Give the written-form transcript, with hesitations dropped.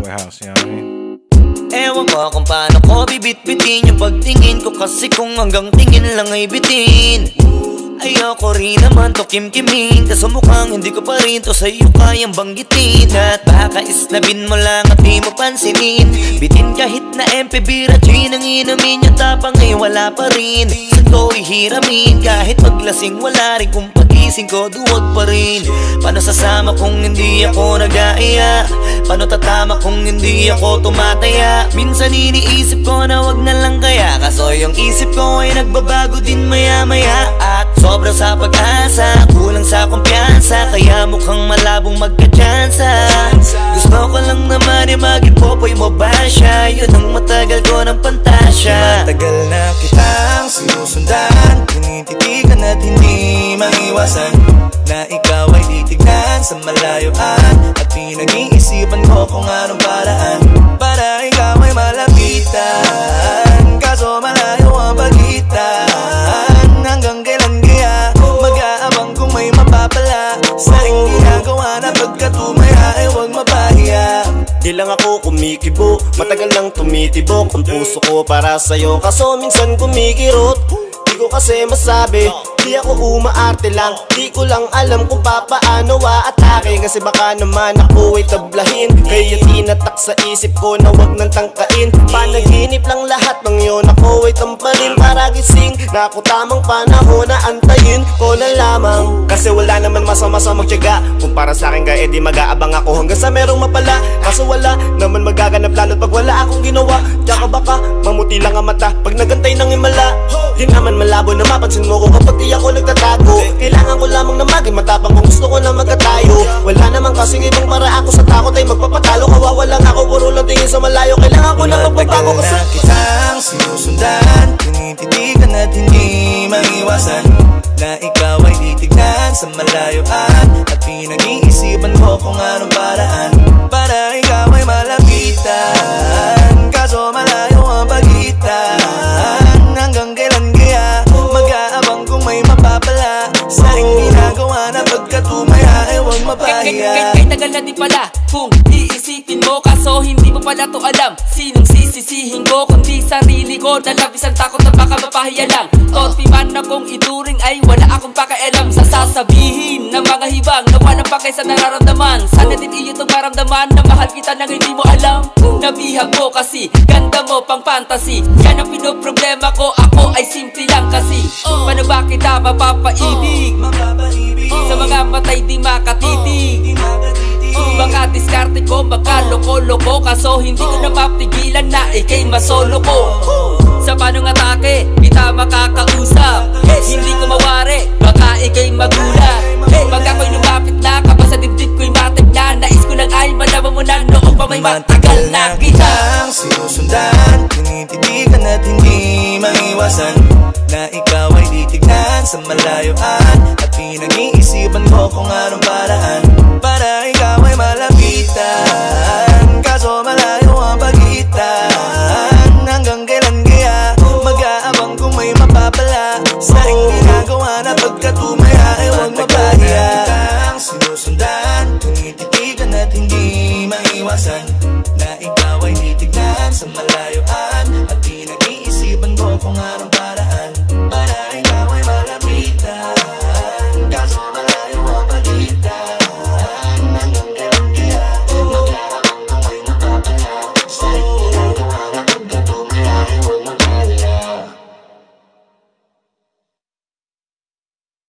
house, you know what I mean? Ewan ko kung paano ko bibit-bitin yung pagtingin ko, kasi kung hanggang tingin lang ay bitin. Ayoko rin naman to kim-kimin, kaso mukhang hindi ko pa rin to sa'yo kayang banggitin. At baka isnabin mo lang at di mo pansinin, bitin kahit na MP Bira Gin ang inumin, yung tapang ay wala pa rin. Saan ko ihiramin kahit paglasing, wala rin kung pagising ko duwag pa rin. Paano sasama kung hindi ako nag-aaya? Paano tatama kung hindi ako tumataya? Minsan iniisip ko na wag na lang kaya, kaso yung isip ko ay nagbabago din maya-maya. At sobra sa pag-asa, kulang sa kumpiyansa, kaya mukhang malabong magka-tsansa. Gusto ko lang naman ay maging popoy mo ba siya? Yun ang matagal ko ng pantasya. Matagal na kitang sinusundan, tinititigan at hindi maiwasan na ikaw ay titignan sa malayuan. At pinag-iisipan ko kung anong paraan para ikaw ay malapitan, kaso malayo ang pagitan. Hanggang kailan kaya mag-aabang kung may mapapala sa ring ginagawa na pagkatumaya ay huwag mapahiya. Di lang ako kumikibo, matagal lang tumitibok ang puso ko para sa'yo, kaso minsan kumikirot. Di ko kasi masabi, di ako umaarte lang, di ko lang alam kung papaano aatake. Kasi baka naman ako ay tablahin, kaya tinatak sa isip ko na wag nang tangkain. Panaginip lang lahat ng yun, ako ay tamparin para gising na ako tamang panahon na antayin ko na lamang. Kasi wala naman masama sa magtiyaga, kung para sa akin kaya di mag-aabang ako hanggang sa merong mapala. Kaso wala naman magaganap lalo't pag wala akong ginawa. Tsaka baka mamuti lang ang mata pag nagantay ng himala. Di naman malabo na mapansin mo ko kapag di ako nagtatago. Kailangan ko lamang na maging matapang kung gusto ko na magkatayo. Wala naman kasing ibang para ako sa takot ay magpapatalo. Kawawa lang ako, puro lang tingin sa malayo. Kailangan ko na magpapago kasi na kitang sinusundan, tinititigan at hindi maiwasan na ikaw ay titignan sa malayuan. At pinag-iisipan ko kung anong paraan para ikaw ay malapitan, kaso malayo ang pagitan. Hanggang kailan kaya mag-aabang kung may mapapala sa ring ginagawa na pagkatumaya ay huwag mapahiya. Kahit tagal na di pala kung iisipin mo, kaso hindi mo pala to alam. Sinong sisisihin ko kundi sarili ko, na labis ang takot na baka mapahiya lang. Topi man akong ituring ay wala akong pakialam sa sasabihin ng mga hibang na walang pakay sa nararamdaman. Sana din iyo itong maramdaman na mahal kita nang hindi mo alam. Nabihag mo kasi, ganda mo pang fantasy, yan ang pinoproblema ko, ako ay simple lang kasi. Paano ba kita mapapaibig sa mga matay di makatitig? Baka diskarte ko, baka loko-loko, kaso hindi ko na mapigilan na ikay masolo ko. Sa panong atake, kita makakausap, hindi ko mawari, baka ikay magulat. Pag ako'y lumapit na, kapag sa dibdib ko'y matig na, nais ko lang ay malaman mo na noong pa may matagal na kitang sinusundan, tinititigan at hindi maiwasan na ikaw ay titignan sa malayuan. At pinag-iisipan ko kung anong paraan para ikaw ay malapitan, kaso malayo ang pagitan. Hanggang kailan kaya mag-aabang kung may mapapala sa ring ginagawa na pagkatumaya ay huwag mapahiya. Kitang sinusundan, tinititigan at hindi maiwasan na ikaw ay titignan sa malayuan. At